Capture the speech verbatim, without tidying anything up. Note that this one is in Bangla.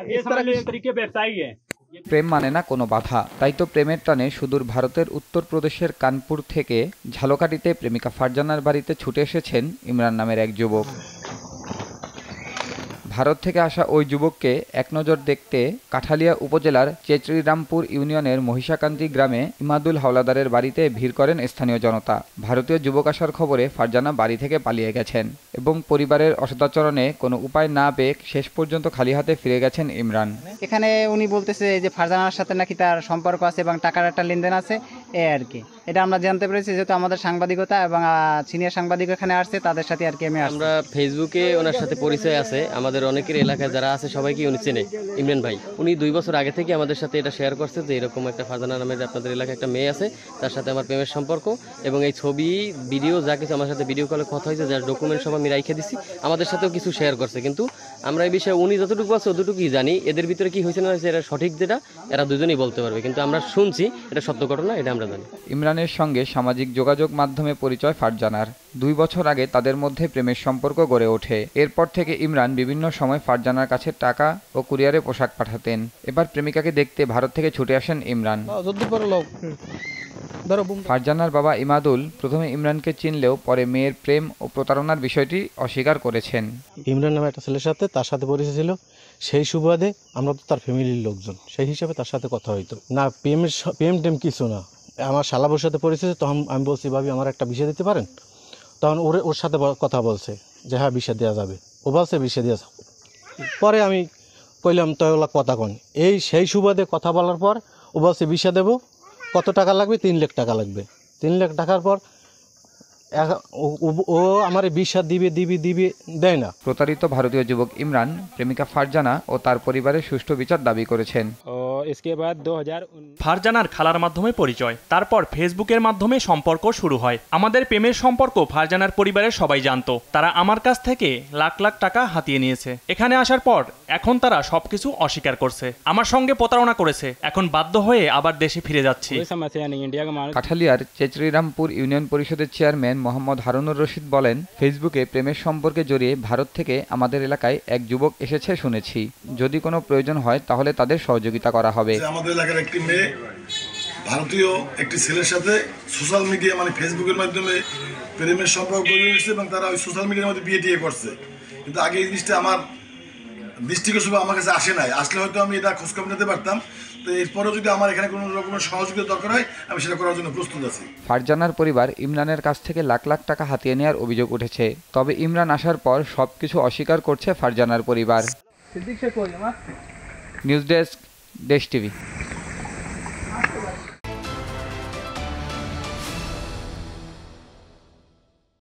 ये समझ लो एक तरीके व्यवसायी है। প্রেম মানে না কোনো বাধা, তাই তো প্রেমের টানে সুদূর ভারতের উত্তরপ্রদেশের কানপুর থেকে ঝালকাঠিতে প্রেমিকা ফারজানার বাড়িতে ছুটে এসেছেন ইমরান নামের এক যুবক। ভারত থেকে আসা ওই যুবককে এক নজর দেখতে কাঠালিয়া উপজেলার চেচরিরামপুর ইউনিয়নের মহিষাকান্দি গ্রামে ইমাদুল হাওলাদারের বাড়িতে ভিড় করেন স্থানীয় জনতা। ভারতীয় যুবক আসার খবরে ফারজানা বাড়ি থেকে পালিয়ে গেছেন এবং পরিবারের অসদাচরণে কোনো উপায় না পেয়ে শেষ পর্যন্ত খালি হাতে ফিরে গেছেন ইমরান। এখানে উনি বলতেছে যে ফারজানার সাথে নাকি তার সম্পর্ক আছে এবং টাকার একটা লেনদেন আছে, এই আর কি। এটা আমরা জানতে পেরেছি যেহেতু আমাদের সাংবাদিকতা এবং সিনিয়র সাংবাদিক এখানে আসছে, তাদের সাথে আর কি আমি আমরা ফেসবুকে ওনার সাথে পরিচয় আছে, আমাদের অনেকের এলাকায় যারা আছে সবাইকে উনি চেনে। ইমরান ভাই উনি দুই বছর আগে থেকে আমাদের সাথে এটা শেয়ার করছে যে এরকম একটা ফারজানা নামের আপনাদের এলাকায় একটা মেয়ে আছে, তার সাথে আমার প্রেমের সম্পর্ক, এবং এই ছবি ভিডিও যা কিছু আমার সাথে ভিডিও কলে কথা হয়েছে, যার ডকুমেন্ট সব আমি রাইখে দিছি, আমাদের সাথেও কিছু শেয়ার করছে। কিন্তু আমরা এই বিষয়ে উনি যতটুকু আছে ততটুকুই জানি, এদের ভিতরে কি হয়েছে না হয়েছে এটা সঠিক যেটা এরা দুজনেই বলতে পারবে, কিন্তু আমরা শুনছি এটা সত্য ঘটনা, এটা আমরা জানি। ইমরানের সঙ্গে সামাজিক যোগাযোগ মাধ্যমে পরিচয় ফারজানার। দুই বছর আগে তাদের মধ্যে প্রেমের সম্পর্ক গড়ে ওঠে। এরপর থেকে ইমরান বিভিন্ন সময় ফারজানার কাছে টাকা ও কুরিয়ারে পোশাক পাঠাতেন। এবার প্রেমিকাকে দেখতে ভারত থেকে ছুটে আসেন ইমরান। ফারজানার বাবা ইমাদুল প্রথমে ইমরানকে চিনলেও পরে মেয়ের প্রেম ও প্রতারণার বিষয়টি অস্বীকার করেছেন। ইমরান নামে একটা ছেলের সাথে তার সাথে পরিচয় ছিল, সেই সুবাদে আমরা তো তার ফ্যামিলির লোকজন, সেই হিসাবে তার সাথে কথা হইতো না। প্রেমের প্রেম টেম কিছু না। আমার শালাবোর সাথে পরিচয়, তখন আমি বলছি ভাবি আমার একটা বিষয় দিতে পারেন, তখন ওর ওর সাথে কথা বলছে যে হ্যাঁ বিষয় দেওয়া যাবে, ও বলছে বিষয় দেওয়া যাবে। পরে আমি কইলাম তো ওলা কথা কন, এই সেই সুবাদে কথা বলার পর ও বলছে বিষয় দেবো, কত টাকা লাগবে, তিন লাখ টাকা লাগবে। তিন লাখ টাকার পর ও আমার বিশ্বাস দিবে দিবে দিবে দেয় না। প্রতারিত ভারতীয় যুবক ইমরান প্রেমিকা ফারজানা ও তার পরিবারের সুষ্ঠু বিচার দাবি করেছেন। ফারজানার খালার মাধ্যমে পরিচয়, তারপর ফেসবুকের মাধ্যমে সম্পর্ক শুরু হয়। আমাদের প্রেমের সম্পর্ক ফারজানার পরিবারের সবাই জানতো। তারা আমার কাছ থেকে লাখ লাখ টাকা হাতিয়ে নিয়েছে। এখানে আসার পর এখন তারা সবকিছু অস্বীকার করছে, আমার সঙ্গে প্রতারণা করেছে। এখন বাধ্য হয়ে আবার দেশে ফিরে যাচ্ছি। কাঠালিয়ার চেচরিরামপুর ইউনিয়ন পরিষদের চেয়ারম্যান মোহাম্মদ হারুনুর রশিদ বলেন, ফেসবুকে প্রেমের সম্পর্কে জড়িয়ে ভারত থেকে আমাদের এলাকায় এক যুবক এসেছে শুনেছি। যদি কোনো প্রয়োজন হয় তাহলে তাদের সহযোগিতা করা হবে। আমাদের এলাকার একটি মেয়ে ভারতীয় একটি ছেলের সাথে সোশ্যাল মিডিয়া মানে ফেসবুকের মাধ্যমে প্রেমের সম্পর্ক গড়ে উঠেছে এবং তারা ওই সোশ্যাল মিডিয়ার মধ্যে বিয়ে টিয়ে করছে। কিন্তু আগে এই জিনিসটা আমার দৃষ্টিগোচর আমার কাছে আসে নাই, আসলে হয়তো আমি এটা খোঁজখবর নিতে পারতাম। তো এরপরেও যদি আমার এখানে কোনো রকমের সহযোগিতা দরকার হয় আমি সেটা করার জন্য প্রস্তুত আছি। ফারজানার পরিবার ইমরানের কাছ থেকে লাখ লাখ টাকা হাতিয়ে নেওয়ার অভিযোগ উঠেছে। তবে ইমরান আসার পর সবকিছু অস্বীকার করছে ফারজানার পরিবার। News desk, Desh TV.